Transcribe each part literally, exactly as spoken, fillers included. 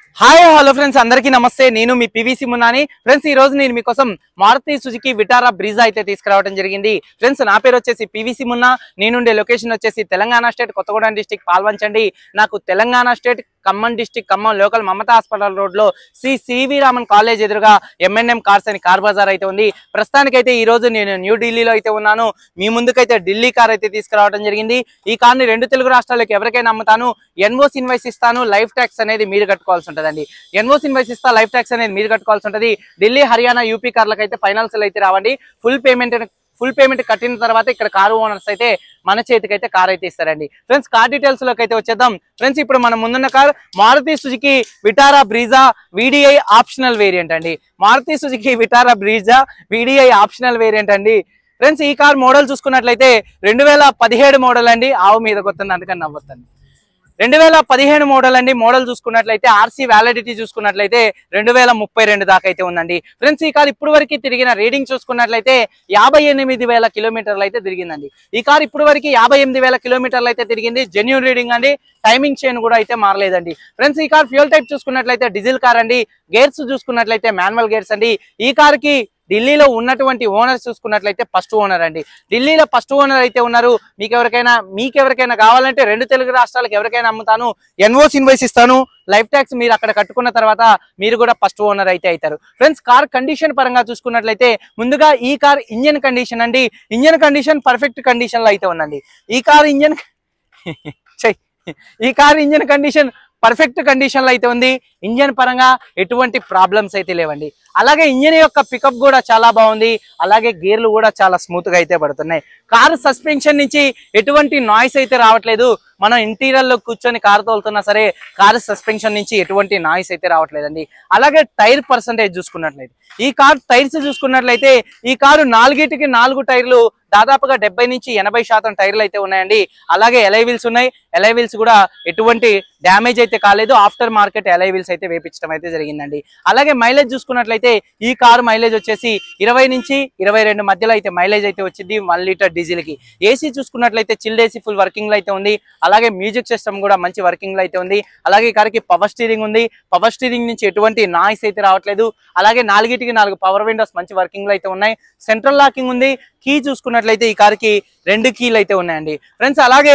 Hi hello friends, అందరికీ నమస్తే. నేను మీ పీవీసీ మున్నాని. ఫ్రెండ్స్, ఈ రోజు నేను మీకోసం మారుతి సుజుకి విటారా బ్రీజా అయితే తీసుకురావడం జరిగింది. ఫ్రెండ్స్, నా పేరు వచ్చేసి పీవీసీ మున్నా. నేనుండే లొకేషన్ వచ్చేసి తెలంగాణ స్టేట్ కొత్తగూడెం డిస్టిక్ పాల్వంచండి. నాకు Telangana state Khammam district Khammam local Mamata hospital road లో శ్రీ సివి రామన్ కాలేజ్ ఎదురుగా ఎంఎన్ఎం కార్స్ అని కార్ బజార్ అయితే ఉంది. ప్రస్తుతానికైతే ఈ రోజు నేను న్యూఢిల్లీలో అయితే ఉన్నాను. మీ ముందుకైతే ఢిల్లీ కార్ అయితే తీసుకురావడం జరిగింది. ఈ కార్ ని రెండు తెలుగు రాష్ట్రాలకు ఎవరికైనా అమ్ముతాను, ఎన్ఓసి ఇన్వాయిస్ ఇస్తాను, లైఫ్ ట్యాక్స్ అనేది మీరు కట్టుకోవాల్సి ఉంటుందండి. ఎన్ఓసి ఇన్వాయిస్ ఇస్తా, లైఫ్ ట్యాక్స్ అనేది మీరు కట్టుకోవాల్సి ఉంటుంది. ఢిల్లీ, హర్యానా, యూపీ కార్లకు అయితే ఫైనాన్షియల్ అయితే రావండి. ఫుల్ పేమెంట్ ఫుల్ పేమెంట్ కట్టిన తర్వాత ఇక్కడ కారు ఓనర్స్ అయితే మన చేతికి అయితే కార్ అయితే ఇస్తారండి. ఫ్రెండ్స్, కార్ డీటెయిల్స్ లోకి అయితే వచ్చేద్దాం. ఫ్రెండ్స్, ఇప్పుడు మనం ముందున్న car Maruti Suzuki Vitara Brezza VDI optional variant అండి. Maruti Suzuki Vitara Brezza VDI optional variant అండి. ఫ్రెండ్స్, ఈ కార్ మోడల్ చూసుకున్నట్లయితే రెండు వేల పదిహేడు మోడల్ అండి. ఆవు మీద కొత్త అందుకని నవ్వుతుంది. రెండు వేల పదిహేను మోడల్ అండి. మోడల్ చూసుకున్నట్లయితే ఆర్సీ వ్యాలిడిటీ చూసుకున్నట్లయితే రెండు వేల ముప్పై రెండు దాకా అయితే ఉందండి. ఫ్రెండ్స్, ఈ కార్ ఇప్పుడు వరకు తిరిగిన రీడింగ్ చూసుకున్నట్లయితే యాభై ఎనిమిది వేల కిలోమీటర్లు అయితే తిరిగిందండి. ఈ కార్ ఇప్పుడు వరకు యాభై ఎనిమిది వేల కిలోమీటర్లు అయితే తిరిగింది. జెన్యూన్ రీడింగ్ అండి. టైమింగ్ చైన్ కూడా అయితే మారలేదండి. ఫ్రెండ్స్, ఈ కార్ ఫ్యూల్ టైప్ చూసుకున్నట్లయితే డీజిల్ కార్ అండి. గేర్స్ చూసుకున్నట్లయితే మాన్యువల్ గేర్స్ అండి. ఈ కార్ కి ఢిల్లీలో ఉన్నటువంటి ఓనర్స్ చూసుకున్నట్లయితే ఫస్ట్ ఓనర్ అండి. ఢిల్లీలో ఫస్ట్ ఓనర్ అయితే ఉన్నారు. మీకు ఎవరికైనా మీకు ఎవరికైనా కావాలంటే రెండు తెలుగు రాష్ట్రాలకు ఎవరికైనా అమ్ముతాను, ఎన్ఓసి ఇన్వాయిస్ ఇస్తాను, లైఫ్ ట్యాక్స్ మీరు అక్కడ కట్టుకున్న తర్వాత మీరు కూడా ఫస్ట్ ఓనర్ అయితే అవుతారు. ఫ్రెండ్స్, కార్ కండిషన్ పరంగా చూసుకున్నట్లయితే ముందుగా ఈ కార్ ఇంజన్ కండిషన్ అండి. ఇంజన్ కండిషన్ పర్ఫెక్ట్ కండిషన్ లో అయితే ఉందండి. ఈ కార్ ఇంజన్ ఈ car engine condition perfect condition లో అయితే ఉంది. ఇంజన్ పరంగా ఎటువంటి ప్రాబ్లమ్స్ అయితే లేవండి. అలాగే ఇంజన్ యొక్క పికప్ కూడా చాలా బాగుంది. అలాగే గేర్లు కూడా చాలా స్మూత్ గా అయితే పడుతున్నాయి. కారు సస్పెన్షన్ నుంచి ఎటువంటి నాయిస్ అయితే రావట్లేదు. మనం ఇంటీరియర్ లో కూర్చొని కారు తోలుతున్నా సరే కారు సస్పెన్షన్ నుంచి ఎటువంటి నాయిస్ అయితే రావట్లేదండి. అలాగే టైర్ పర్సంటేజ్ చూసుకున్నట్లయితే ఈ కార్ టైర్స్ చూసుకున్నట్లయితే ఈ కారు నాలుగిటికి నాలుగు టైర్లు దాదాపుగా డెబ్బై నుంచి ఎనభై శాతం టైర్లు అయితే ఉన్నాయండి. అలాగే ఎలై వీల్స్ ఉన్నాయి. ఎలై వీల్స్ కూడా ఎటువంటి డ్యామేజ్ అయితే కాలేదు. ఆఫ్టర్ మార్కెట్ ఎలై వీల్స్ అయితే వేపించడం అయితే జరిగిందండి. అలాగే మైలేజ్ చూసుకున్నట్లయితే ఈ కారు మైలేజ్ వచ్చేసి ఇరవై నుంచి ఇరవై రెండు మధ్యలో అయితే మైలేజ్ అయితే వచ్చింది వన్ లీటర్ డీజిల్ కి. ఏసీ చూసుకున్నట్లయితే చిల్డ్ ఏసీ ఫుల్ వర్కింగ్ లో అయితే ఉంది. అలాగే మ్యూజిక్ సిస్టమ్ కూడా మంచి వర్కింగ్ లో అయితే ఉంది. అలాగే ఈ కార్కి పవర్ స్టీరింగ్ ఉంది. పవర్ స్టీరింగ్ నుంచి ఎటువంటి నాయిస్ అయితే రావట్లేదు. అలాగే నాలుగిటికి నాలుగు పవర్ విండోస్ మంచి వర్కింగ్ లో అయితే ఉన్నాయి. సెంట్రల్ లాకింగ్ ఉంది. కీ చూసుకున్నట్లయితే ఈ కార్కి రెండు కీలు అయితే ఉన్నాయండి. ఫ్రెండ్స్, అలాగే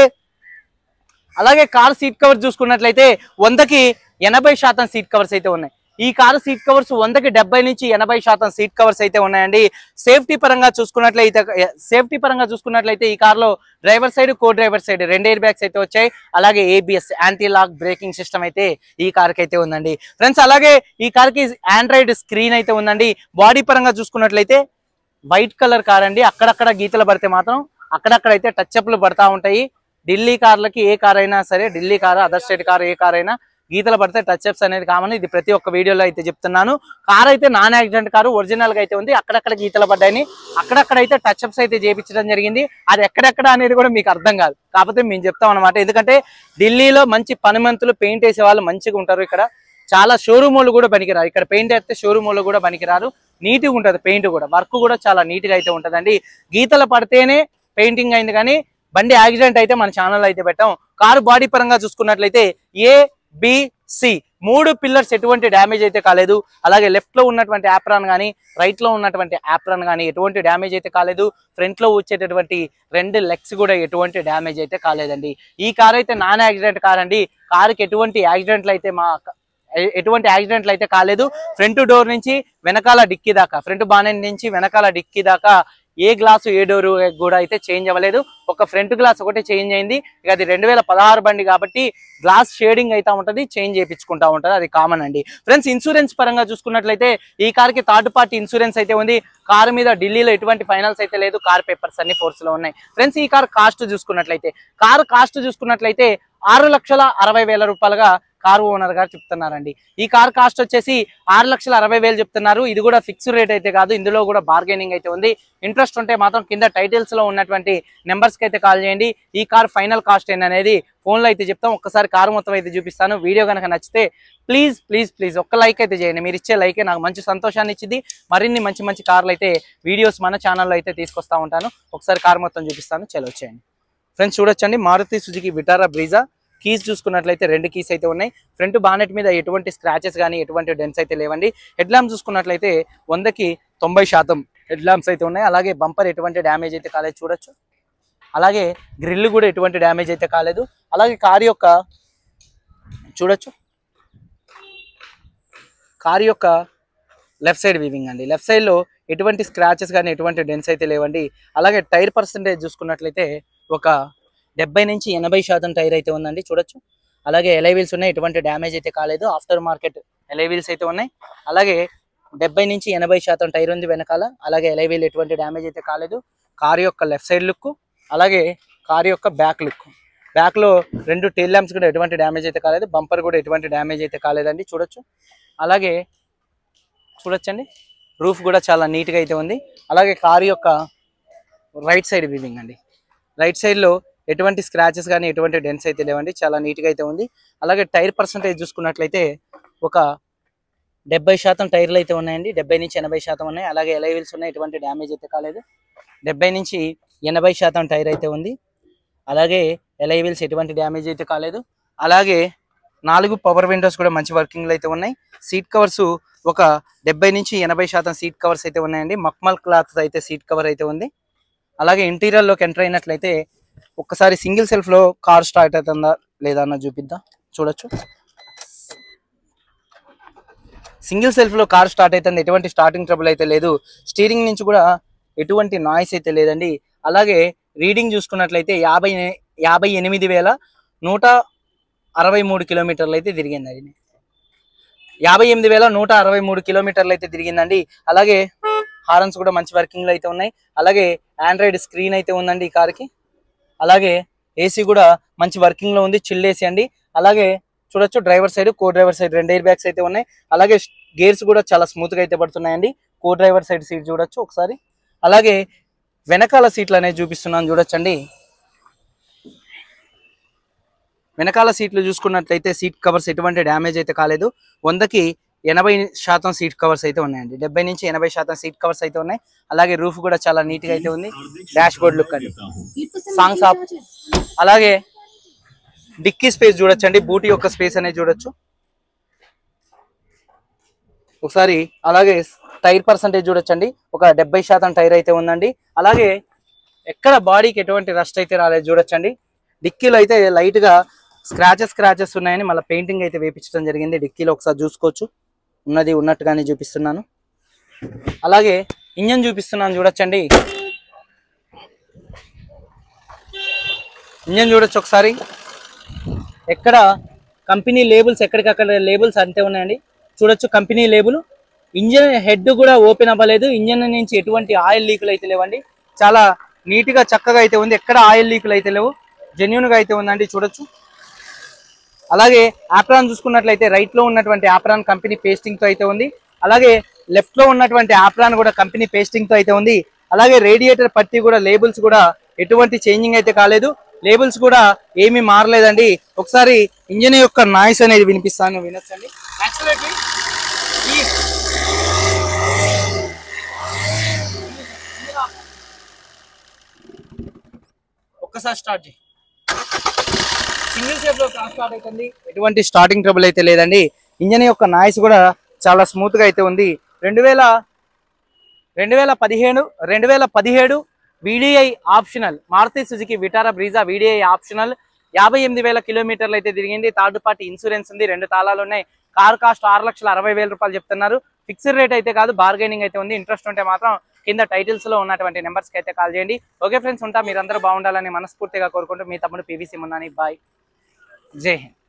అలాగే కార్ సీట్ కవర్ చూసుకున్నట్లయితే వందకి ఎనభై శాతం సీట్ కవర్స్ అయితే ఉన్నాయి. ఈ కారు సీట్ కవర్స్ వందకి డెబ్బై నుంచి ఎనభై శాతం సీట్ కవర్స్ అయితే ఉన్నాయండి. సేఫ్టీ పరంగా చూసుకున్నట్లయితే సేఫ్టీ పరంగా చూసుకున్నట్లయితే ఈ కార్లో driver side, co driver side రెండు ఎయిర్ బ్యాగ్స్ అయితే వచ్చాయి. అలాగే ABS anti lock braking system అయితే ఈ కార్కి అయితే ఉందండి. ఫ్రెండ్స్, అలాగే ఈ కార్కి ఆండ్రాయిడ్ స్క్రీన్ అయితే ఉందండి. బాడీ పరంగా చూసుకున్నట్లయితే వైట్ కలర్ కార్ అండి. అక్కడక్కడ గీతలు పడితే మాత్రం అక్కడక్కడైతే టచ్అప్లు పడతా ఉంటాయి. ఢిల్లీ కార్లకి ఏ కార్ అయినా సరే, Delhi car, other state car ఏ కార్ అయినా గీతలు పడితే టచ్అప్స్ అనేది కామన్. ఇది ప్రతి ఒక్క వీడియోలో అయితే చెప్తున్నాను. కార్ అయితే నాన్ యాక్సిడెంట్ కారు, ఒరిజినల్ గా అయితే ఉంది. అక్కడక్కడ గీతలు పడ్డాయని అక్కడక్కడ అయితే టచ్అప్స్ అయితే చేయించడం జరిగింది. అది ఎక్కడెక్కడ అనేది కూడా మీకు అర్థం కాదు, కాకపోతే మేము చెప్తాం అనమాట. ఎందుకంటే ఢిల్లీలో మంచి పనిమంతులు, పెయింట్ వేసే వాళ్ళు మంచిగా ఉంటారు. ఇక్కడ చాలా షోరూమ్ వాళ్ళు కూడా పనికిరారు. ఇక్కడ పెయింట్ వేస్తే షోరూమ్ వాళ్ళు కూడా పనికిరారు. నీట్గా ఉంటుంది పెయింట్ కూడా, వర్క్ కూడా చాలా నీట్గా అయితే ఉంటుందండి. గీతలు పడితేనే పెయింటింగ్ అయింది, కానీ బండి యాక్సిడెంట్ అయితే మన ఛానల్లో అయితే పెట్టాం. కారు బాడీ పరంగా చూసుకున్నట్లయితే ఏ బి సి మూడు పిల్లర్స్ ఎటువంటి డ్యామేజ్ అయితే కాలేదు. అలాగే లెఫ్ట్ లో ఉన్నటువంటి యాప్రాన్ కానీ, రైట్ లో ఉన్నటువంటి యాప్రాన్ కానీ ఎటువంటి డ్యామేజ్ అయితే కాలేదు. ఫ్రంట్ లో వచ్చేటటువంటి రెండు లెగ్స్ కూడా ఎటువంటి డ్యామేజ్ అయితే కాలేదండి. ఈ కార్ అయితే నాన్ యాక్సిడెంట్ కార్ అండి. కారుకి ఎటువంటి యాక్సిడెంట్లు అయితే మా ఎటువంటి యాక్సిడెంట్లు అయితే కాలేదు. ఫ్రంట్ డోర్ నుంచి వెనకాల డిక్కీ దాకా, ఫ్రంట్ బానెట్ నుంచి వెనకాల డిక్కీ దాకా ఏ గ్లాసు ఏ డోరు కూడా అయితే చేంజ్ అవ్వలేదు. ఒక ఫ్రంట్ గ్లాస్ ఒకటి చేంజ్ అయింది. ఇక అది రెండు వేల పదహారు బండి కాబట్టి గ్లాస్ షేడింగ్ అయితే ఉంటుంది, చేంజ్ చేయించుకుంటా ఉంటుంది, అది కామన్ అండి. ఫ్రెండ్స్, ఇన్సూరెన్స్ పరంగా చూసుకున్నట్లయితే ఈ కార్కి థర్డ్ పార్టీ ఇన్సూరెన్స్ అయితే ఉంది. కారు మీద ఢిల్లీలో ఎటువంటి ఫైనాన్స్ అయితే లేదు. కార్ పేపర్స్ అన్ని ఫోర్స్ లో ఉన్నాయి. ఫ్రెండ్స్, ఈ కార్ కాస్ట్ చూసుకున్నట్లయితే కారు కాస్ట్ చూసుకున్నట్లయితే ఆరు లక్షల అరవై వేల రూపాయలుగా కారు ఓనర్ గారు చెప్తున్నారండి. ఈ కార్ కాస్ట్ వచ్చేసి ఆరు లక్షల అరవై వేలు చెప్తున్నారు. ఇది కూడా ఫిక్స్డ్ రేట్ అయితే కాదు, ఇందులో కూడా బార్గెనింగ్ అయితే ఉంది. ఇంట్రెస్ట్ ఉంటే మాత్రం కింద టైటిల్స్ లో ఉన్నటువంటి నెంబర్స్ కి అయితే కాల్ చేయండి. ఈ కార్ ఫైనల్ కాస్ట్ ఏంటనేది ఫోన్ లో అయితే చెప్తాం. ఒక్కసారి కారు మొత్తం అయితే చూపిస్తాను. వీడియో కనుక నచ్చితే ప్లీజ్ ప్లీజ్ ప్లీజ్ ఒక్క లైక్ అయితే చేయండి. మీరు ఇచ్చే లైకే నాకు మంచి సంతోషాన్ని ఇచ్చింది. మరిన్ని మంచి మంచి కార్లు అయితే వీడియోస్ మన ఛానల్లో అయితే తీసుకొస్తా ఉంటాను. ఒకసారి కార్ మొత్తం చూపిస్తాను, చలో వచ్చేయండి. ఫ్రెండ్స్, చూడొచ్చండి, Maruti Suzuki Vitara Brezza keys చూసుకున్నట్లయితే రెండు కీస్ అయితే ఉన్నాయి. ఫ్రంట్ బానెట్ మీద ఎటువంటి స్క్రాచెస్ కానీ ఎటువంటి డెన్స్ అయితే లేవండి. హెడ్ ల్యాంప్స్ చూసుకున్నట్లయితే వందకి తొంభై శాతం హెడ్ ల్యాంప్స్ అయితే ఉన్నాయి. అలాగే బంపర్ ఎటువంటి డ్యామేజ్ అయితే కాలేదు చూడొచ్చు. అలాగే గ్రిల్ కూడా ఎటువంటి డ్యామేజ్ అయితే కాలేదు. అలాగే కార్ యొక్క చూడొచ్చు, కార్ యొక్క లెఫ్ట్ సైడ్ వీవింగ్ అండి. లెఫ్ట్ సైడ్ లో ఎటువంటి స్క్రాచెస్ కానీ ఎటువంటి డెన్స్ అయితే లేవండి. అలాగే టైర్ పర్సంటేజ్ చూసుకున్నట్లయితే ఒక డెబ్బై నుంచి ఎనభై శాతం టైర్ అయితే ఉందండి చూడొచ్చు. అలాగే ఎలైవీల్స్ ఉన్నాయి, ఎటువంటి డ్యామేజ్ అయితే కాలేదు. ఆఫ్టర్ మార్కెట్ ఎలైవీల్స్ అయితే ఉన్నాయి. అలాగే డెబ్బై నుంచి ఎనభై శాతం టైర్ ఉంది వెనకాల. అలాగే ఎలైవీల్ ఎటువంటి డ్యామేజ్ అయితే కాలేదు. కార్ యొక్క లెఫ్ట్ సైడ్ లుక్, అలాగే కార్ యొక్క బ్యాక్ లుక్, బ్యాక్ లో రెండు టైల్ ల్యాంప్స్ కూడా ఎటువంటి డ్యామేజ్ అయితే కాలేదు. బంపర్ కూడా ఎటువంటి డ్యామేజ్ అయితే కాలేదండి చూడొచ్చు. అలాగే చూడొచ్చండి రూఫ్ కూడా చాలా నీట్ గా అయితే ఉంది. అలాగే కార్ యొక్క రైట్ సైడ్ వీవింగ్ అండి. రైట్ సైడ్ లో ఎటువంటి స్క్రాచెస్ కానీ ఎటువంటి డెన్స్ అయితే లేవండి, చాలా నీట్ గా అయితే ఉంది. అలాగే టైర్ పర్సంటేజ్ చూసుకున్నట్లయితే ఒక డెబ్బై శాతం టైర్లు అయితే ఉన్నాయండి. డెబ్బై నుంచి ఎనభై శాతం ఉన్నాయి. అలాగే ఎలైవీల్స్ ఉన్నాయి, ఎటువంటి డ్యామేజ్ అయితే కాలేదు. డెబ్బై నుంచి ఎనభై శాతం టైర్ అయితే ఉంది. అలాగే ఎలైవీల్స్ ఎటువంటి డ్యామేజ్ అయితే కాలేదు. అలాగే నాలుగు పవర్ విండోస్ కూడా మంచి వర్కింగ్ అయితే ఉన్నాయి. సీట్ కవర్స్ ఒక డెబ్బై నుంచి ఎనభై శాతం సీట్ కవర్స్ అయితే ఉన్నాయండి. మక్మల్ క్లాత్ అయితే సీట్ కవర్ అయితే ఉంది. అలాగే ఇంటీరియర్ లోకి ఎంటర్ అయినట్లయితే ఒక్కసారి సింగిల్ సెల్ఫ్ లో కార్ స్టార్ట్ అవుతుందా లేదా అన్న చూపిద్దాం చూడొచ్చు. సింగిల్ సెల్ఫ్ లో కార్ స్టార్ట్ అవుతుంది, ఎటువంటి స్టార్టింగ్ ట్రబుల్ అయితే లేదు. స్టీరింగ్ నుంచి కూడా ఎటువంటి నాయిస్ అయితే లేదండి. అలాగే రీడింగ్ చూసుకున్నట్లయితే యాభై యాభై ఎనిమిది వేల నూట అరవై మూడు కిలోమీటర్లు అయితే తిరిగింది. యాభై ఎనిమిది వేల నూట అరవై మూడు కిలోమీటర్లు అయితే తిరిగిందండి. అలాగే హార్న్స్ కూడా మంచి వర్కింగ్ లో అయితే ఉన్నాయి. అలాగే ఆండ్రాయిడ్ స్క్రీన్ అయితే ఉందండి ఈ కార్కి. అలాగే ఏసీ కూడా మంచి వర్కింగ్ లో ఉంది, చిల్ ఏసీ అండి. అలాగే చూడొచ్చు driver side, co driver side రెండు ఎయిర్ బ్యాగ్స్ అయితే ఉన్నాయి. అలాగే గేర్స్ కూడా చాలా స్మూత్ గా అయితే పడుతున్నాయండి. కో డ్రైవర్ సైడ్ సీట్ చూడొచ్చు ఒకసారి. అలాగే వెనకాల సీట్లు అనేది చూపిస్తున్నాను చూడొచ్చండి. వెనకాల సీట్లు చూసుకున్నట్లయితే సీట్ కవర్స్ ఎటువంటి డ్యామేజ్ అయితే కాలేదు. వందకి ఎనభై శాతం సీట్ కవర్స్ అయితే ఉన్నాయండి. డెబ్బై నుంచి ఎనభై శాతం సీట్ కవర్స్ అయితే ఉన్నాయి. అలాగే రూఫ్ కూడా చాలా నీట్ గా అయితే ఉంది. డాష్ బోర్డ్ లుక్ అండి, సాంగ్స్ ఆఫ్. అలాగే డిక్కీ స్పేస్ చూడొచ్చండి, బూటీ యొక్క స్పేస్ అనేది చూడొచ్చు ఒకసారి. అలాగే టైర్ పర్సంటేజ్ చూడొచ్చండి, ఒక డెబ్బై శాతం టైర్ అయితే ఉందండి. అలాగే ఎక్కడ బాడీకి ఎటువంటి రస్ట్ అయితే రాలేదు చూడొచ్చండి. డిక్కీలో అయితే లైట్ గా స్క్రాచెస్ స్క్రాచెస్ ఉన్నాయని మళ్ళీ పెయింటింగ్ అయితే వేపించడం జరిగింది. డిక్కీలో ఒకసారి చూసుకోవచ్చు, ఉన్నది ఉన్నట్టుగానే చూపిస్తున్నాను. అలాగే ఇంజన్ చూపిస్తున్నాను చూడొచ్చండి. ఇంజన్ చూడొచ్చు ఒకసారి. ఎక్కడ కంపెనీ లేబుల్స్ ఎక్కడికక్కడ లేబుల్స్ అంతే ఉన్నాయండి చూడొచ్చు. Company label. ఇంజన్ హెడ్ కూడా ఓపెన్ అవ్వలేదు. ఇంజన్ నుంచి ఎటువంటి ఆయిల్ లీకులు అయితే లేవండి. చాలా నీట్ గా చక్కగా అయితే ఉంది, ఎక్కడ ఆయిల్ లీకులు అయితే లేవు, జెన్యూన్ గా అయితే ఉందండి చూడొచ్చు. అలాగే ఆప్రాన్ చూసుకున్నట్లయితే రైట్ లో ఉన్నటువంటి ఆప్రాన్ కంపెనీ పేస్టింగ్ తో అయితే ఉంది. అలాగే లెఫ్ట్ లో ఉన్నటువంటి ఆప్రాన్ కూడా కంపెనీ పేస్టింగ్ తో అయితే ఉంది. అలాగే రేడియేటర్ పట్టి కూడా లేబుల్స్ కూడా ఎటువంటి చేంజింగ్ అయితే కాలేదు, లేబుల్స్ కూడా ఏమీ మారలేదండి. ఒకసారి ఇంజన్ యొక్క నాయిస్ అనేది వినిపిస్తాను, వినొచ్చండి. యాక్చువల్లీ ఒక్కసారి స్టార్ట్ చేయి. సింగిల్ సేఫ్ లో కార్ స్టార్ట్ అవుతుంది, ఎటువంటి స్టార్టింగ్ ట్రబుల్ అయితే లేదండి. ఇంజన్ యొక్క నాయిస్ కూడా చాలా స్మూత్ గా అయితే ఉంది. రెండు వేల రెండు వేల పదిహేను రెండు వేల పదిహేడు VDI optional Maruti Suzuki Vitara Brezza VDI optional. యాభై ఎనిమిది వేల కిలోమీటర్లు అయితే తిరిగింది. థర్డ్ పార్టీ ఇన్సూరెన్స్ ఉంది, రెండు తాళాలు ఉన్నాయి. కార్ కాస్ట్ ఆరు లక్షల అరవై వేల రూపాయలు చెప్తున్నారు. ఫిక్స్డ్ రేట్ అయితే కాదు, బార్గెనింగ్ అయితే ఉంది. ఇంట్రెస్ట్ ఉంటే మాత్రం కింద టైటిల్స్ లో ఉన్నటువంటి నెంబర్స్ కి అయితే కాల్ చేయండి. ఓకే ఫ్రెండ్స్, ఉంటా. మీరందరూ బాగుండాలని మనస్ఫూర్తిగా కోరుకుంటూ మీ తమ్ముడు పీవీసీ మున్నాని. బాయ్, జై హింద్.